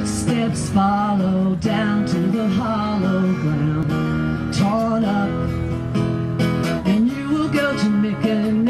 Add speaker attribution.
Speaker 1: footsteps follow down to the hollow ground, torn up, and you will go to Michigan.